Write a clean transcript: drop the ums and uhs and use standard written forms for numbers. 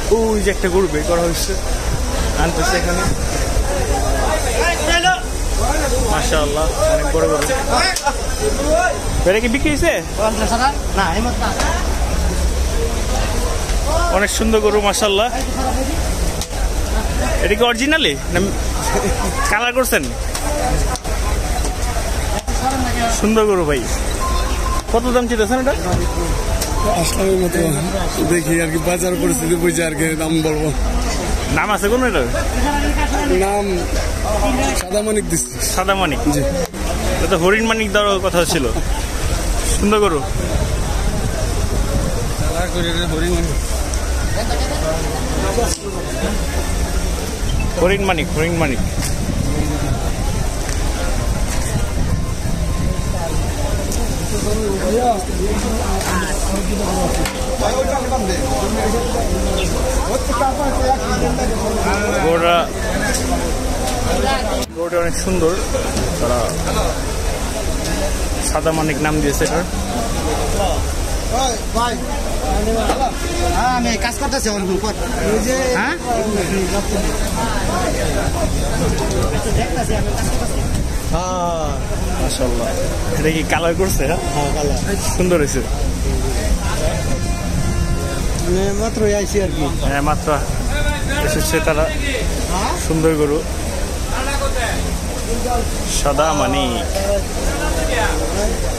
ওই যে একটা গরু বের করা হয়েছে, আনতেছে এখানে। মাশাআল্লাহ, অনেক বড় গরু। এটা কি বিক্রি হয়েছে? অনেক সুন্দর গরু মাশাআল্লাহ। এটা কি অরিজিনালি না কালার করছেন? সুন্দর গরু ভাই। কত দাম চিতেছেন এটা? আসলামের মতো দেখি আর কি, বাজার পরিস্থিতি বুঝে আর কি দাম বলবো। নাম আছে কোন এটা? নাম সাদা মানিক দিচ্ছি। সাদা মানিক? জি। এটা তো হরিণ মানিক দেওয়ার কথা ছিল। সুন্দর গরু। হরিণ মানিক, হরিণ মানিক। গরুটা অনেক সুন্দর, তারা সাদা মানিক নাম দিয়েছে এটার। আমি কাজ করতেছি। হ্যাঁ, মাশাআল্লাহ। এটা কি কালার করছে? হ্যাঁ কালার সুন্দর হয়েছে। মাত্র আইসি আর কি। হ্যাঁ, মাত্র এসেছে তারা। সুন্দর গরু, সাদা মানিক।